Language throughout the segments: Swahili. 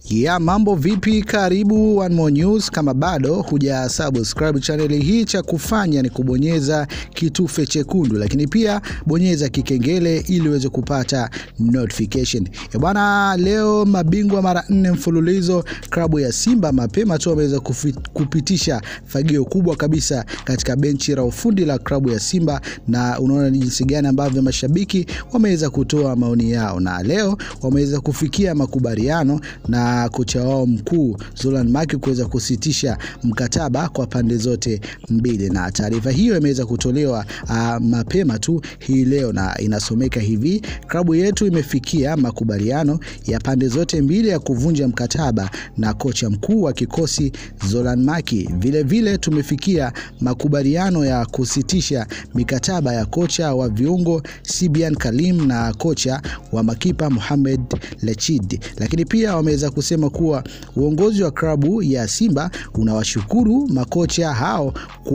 Ya mambo vipi, karibu One More News. Kama bado huja subscribe channel hii, cha kufanya ni kubonyeza kitufe chekundu, lakini pia bonyeza kikengele ili uweze kupata notification. Bwana, leo mabingwa mara 4 mfululizo klabu ya Simba mapema tu wameweza kupitisha fagio kubwa kabisa katika benchi la ufundi la klabu ya Simba, na unaona ni jinsi gani ambavyo mashabiki wameweza kutoa maoni yao, na leo wameweza kufikia makubaliano na kocha wao mkuu Zoran Mshambulyaji kuweza kusitisha mkataba kwa pande zote mbili, na taarifa hiyo imeweza kutolewa mapema tu hii leo, na inasomeka hivi: klabu yetu imefikia makubaliano ya pande zote mbili ya kuvunja mkataba na kocha mkuu wa kikosi Zoran Mshambulyaji. Vile vile tumefikia makubaliano ya kusitisha mikataba ya kocha wa viungo Sibian Kalim na kocha wa makipa Mohamed Lechid. Lakini pia wameweza kusema kuwa uongozi wa klabu ya Simba unawashukuru makocha hao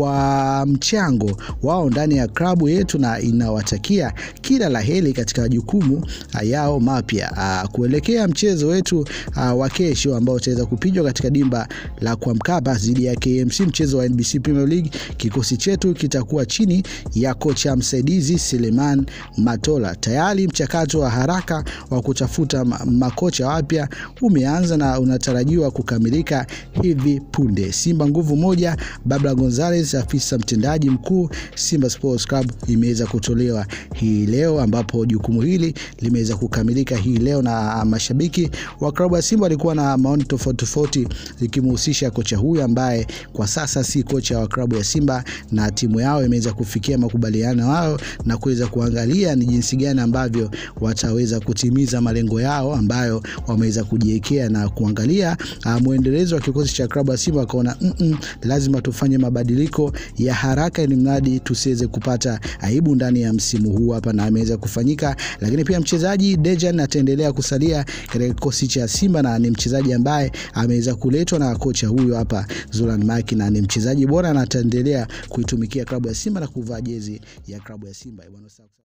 kwa mchango wao ndani ya klabu yetu na inawatakia kila laheri katika jukumu yao mapya kuelekea mchezo wetu wa kesho ambao utaweza kupigwa katika dimba la kwa Mkapa dhidi ya KMC, mchezo wa NBC Premier League. Kikosi chetu kitakuwa chini ya kocha msaidizi Suleiman Matola. Tayari mchakato wa haraka wa kutafuta makocha wapya umeanza na unatarajiwa kukamilika hivi punde. Simba nguvu moja, Babla Gonzalez, afisa mtendaji mkuu Simba Sports Club, imeweza kutolewa hii leo, ambapo jukumu hili limeweza kukamilika hii leo, na mashabiki wa klabu ya Simba walikuwa na maoni tofauti ikimhusisha kocha huyu ambaye kwa sasa si kocha wa klabu ya Simba, na timu yao imeweza kufikia makubaliano yao na kuweza kuangalia ni jinsi gani ambavyo wataweza kutimiza malengo yao ambayo wameweza kujiwekea, na kuangalia muendelezo wa kikosi cha klabu ya Simba. Wakaona lazima tufanye mabadiliko ya haraka ili mradi tusiweze kupata aibu ndani ya msimu huu hapa, na ameweza kufanyika. Lakini pia mchezaji Dejan ataendelea kusalia katika kikosi cha Simba, na ni mchezaji ambaye ameweza kuletwa na kocha huyo hapa Zoran Mshambulyaji, na ni mchezaji bora na ataendelea kuitumikia klabu ya Simba na kuvaa jezi ya klabu ya Simba.